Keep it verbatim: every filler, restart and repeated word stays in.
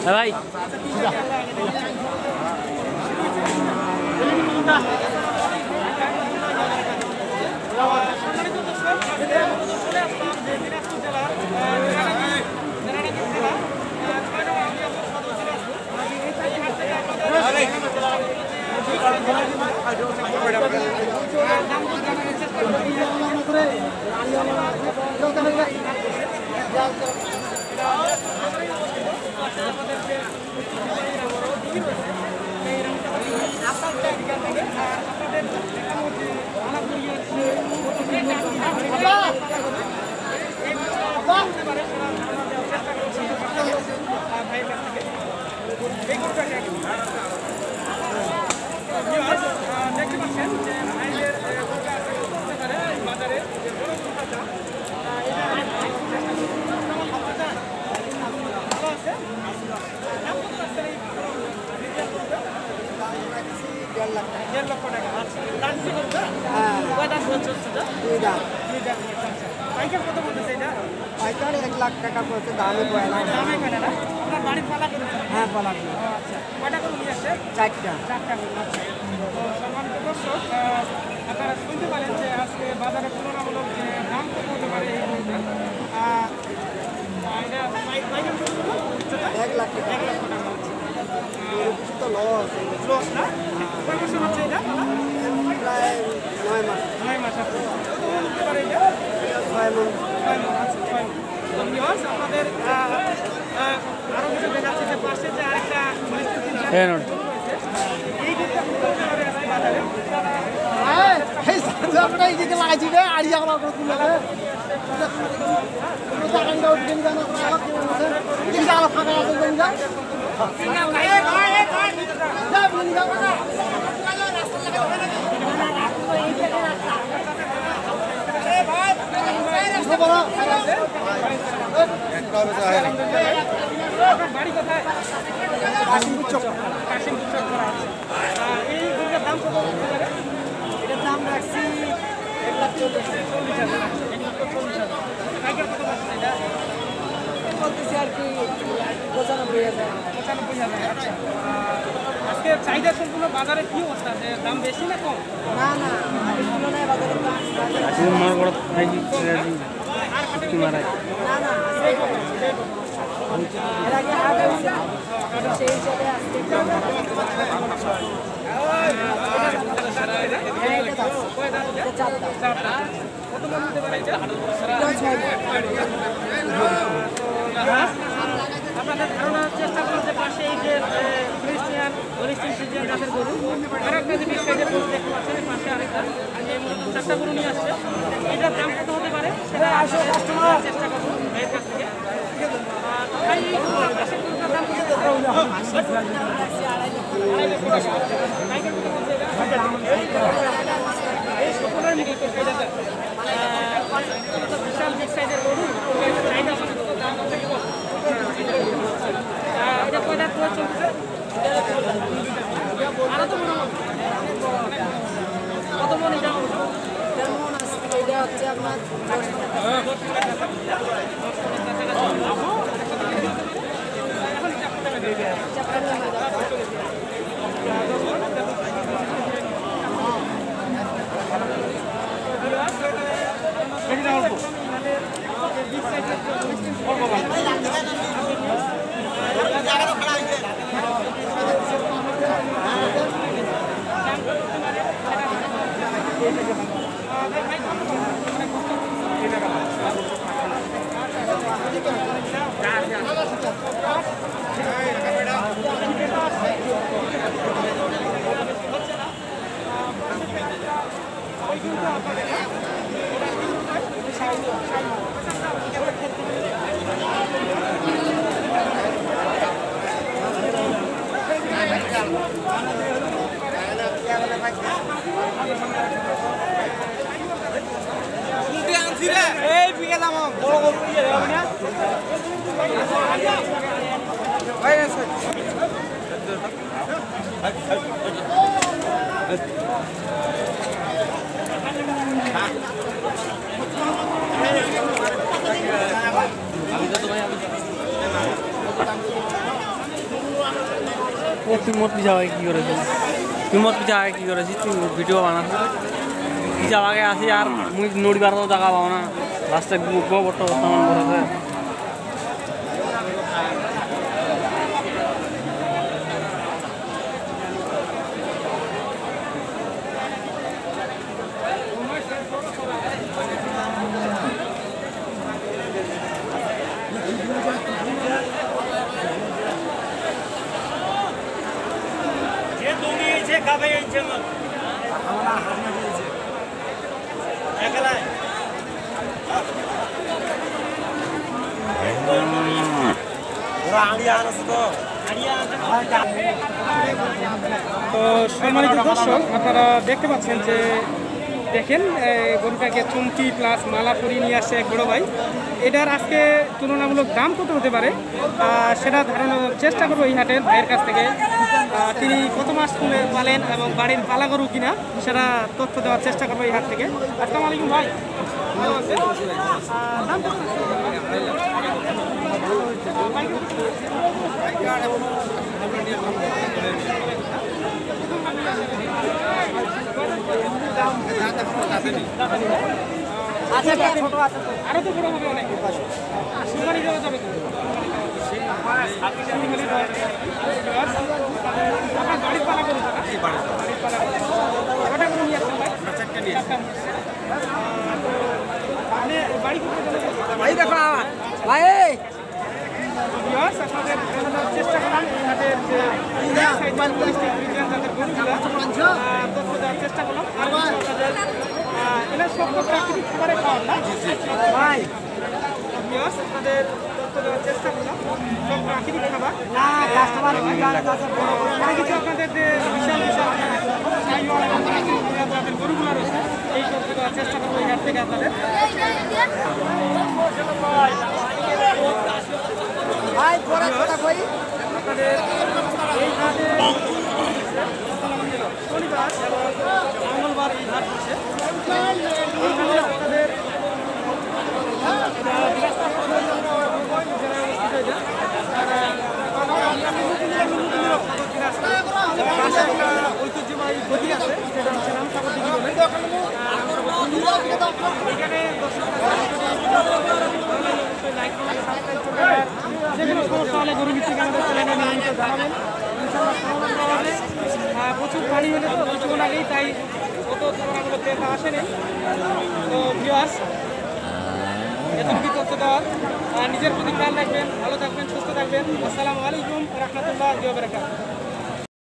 ভাই পাইকারি এক লাখ টাকা পড়ছে দামে কয় না দামে কয় না আপনার বাড়ি পালা করেছে হ্যাঁ পালা আচ্ছা কয়টা করে নিয়ে আসছে চারটা চারটা করে আচ্ছা তো সম্মানিত দর্শক আপনারা শুনতে পারেন যে আজকে বাজারে তুলনামূলক যে দাম কত হতে পারে এই গরুটার এক লাখ টাকা এক লক্ষ টাকা গরু তো লস লস না কয় বছর হচ্ছে এটা প্রায় নয় মাস নয় মাস আছে কত মন হতে পারে এটা ছয় মন ছয় মন আচ্ছা ছয় মন তো ভিউয়ার্স আপনাদের আরও কিছু দেখাচ্ছে যে পাশে যে আরেকটা পরিস্থিতি রয়েছে এই দিকটা করতে পারে আজকে বাজারে এই সামনে এই দিকে লাগাইছি রে আড়িয়া করা করে তুলে রে ওটা কান্ডা উঠে নিয়ে না আলাপ করে আছে তিন জায়গা ফাঁকা আছে দেন যা এই ভাই এই ভাই যা বলি যা না এই ভাই বলো বাড়ি কোথায় কাশিমপুর চক কাশিমপুর চক করা আছে এই গরুটার দাম কত হতে পারে এটার দাম রাখছি এক লাখ চল্লিশ চল্লিশ হাজার এক লক্ষ চল্লিশ হাজার টাইগার কত পাচ্ছে এটা বলতেছি আর কি পঁচানব্বই হাজার পঁচানব্বই হাজার আচ্ছা আজকে চাহিদা সম্পূর্ণ বাজারে কি অবস্থা যে দাম বেশি না কম না না আগের তুলনায় বাজারের দাম আজকে মার বড় ভাইজি আর হাটে মারাই না না সেই কম, সেই কম। এর আগে হাট হয়েছে সেই হিসাবে আজকে একটু হ্যাঁ, এটা দাম। এটা চার দাম। কত মন হতে পারে এটা এটা ছয় দাম। আপনাদের ধারণা চেষ্টা করুন যে পাশে এই যে ক্রিস্টিয়ান হলিস্টিন ফ্রিজিয়ান জাতের গরু আরেকটা যে বিগ সাইজের গরু দেখতে পাচ্ছেন এই পাশে আরেকটা আর যে মূলত চারটা গরু নিয়ে আসছে এটার দাম কত হতে পারে সেটা আসো কাস্টমার চেষ্টা করুন ভাইয়ের কাছ থেকে আর ভাই এই গরুটার পাশে গরুটার দাম কত আড়াই লক্ষ টাকা টাইগার কত বলছে এটা এই সকলের মিডিল করতে এটা বিশাল বিগ সাইজের গরু চাহিদা মানে কত দাম কত কম এটা কয়টা করে চলছে আরো তো মনে হয় কত মনে যাবো এটার মন আছে, এটা হচ্ছে আপনার দশ মণ। চারটা নিয়ে হয় দাম। এই বিকে দাম বড় গরু দিয়ে দেব না ভাই আছে আমি তো তোমায় আমি ও তুই মোট পিছা আগে কি করেছিস তুই মোট পিছা আগে কি করেছিস তুই ভিডিও বানাস পিছা আগে আসি আর মুই নড়িবার তো দেখা পাও না রাস্তায় গোবর তো সামান ভরেছে তো সম্মানিত দর্শক আপনারা দেখতে পাচ্ছেন যে দেখেন গরুটাকে চুমকি প্লাস মালা পরিয়ে নিয়ে আসছে এক বড় ভাই এটার আজকে তুলনামূলক দাম কত হতে পারে সেটা ধারণার চেষ্টা করবো এই হাটের ভাইয়ের কাছ থেকে তিনি কত মাস খুলে পালেন এবং বাড়ির পালা গরু কিনা সেটা তথ্য দেওয়ার চেষ্টা করবো এই হাট থেকে। আসসালামু আলাইকুম ভাই, ভালো আছে? দাম কত? আরো তো বড় হবে অনেক সুপারি দেওয়া যাবে আপনার বাড়ির পালা করুন কটা করে নিয়ে আসছেন ভাই? আপনি বাড়ি বাড়ি দেখো ভাই আপনাদের চেষ্টা করলাম এই হাটের যে তাদের গরুগুলো তথ্য দেওয়ার চেষ্টা করলাম আপনাদের এটা সব প্রাকৃতিক খাবারে খাওয়ার না ভাই আপনাদের তথ্য দেওয়ার চেষ্টা করলাম সব প্রাকৃতিক খাবার কিছু আপনাদের যে বিশাল বিশাল যাদের গরুগুলো রয়েছে এই তথ্য দেওয়ার চেষ্টা করবো এই হাট থেকে আপনাদের আপনাদের এই হাটে শনিবার এবং মঙ্গলবার এই হাট হচ্ছে এই হাটে আপনাদের ঐতিহ্যবাহী গতি আছে সেটা হচ্ছে রামসাগর দিঘি বলে এখানে যে কোনো সমস্যা হলে গরু ভিত্তিক আমাদের চ্যানেলে নিয়মিত জানাবেন প্রচুর পানি হলে তো কিছুক্ষণ আগেই তাই কত তুলনাগুলো ক্রেতা আসেনি তো ভিউয়ার্স এতটুকু তথ্য দেওয়ার নিজের প্রতি খেয়াল রাখবেন, ভালো থাকবেন, সুস্থ থাকবেন। আসসালামু আলাইকুম রহমতুল্লাহ।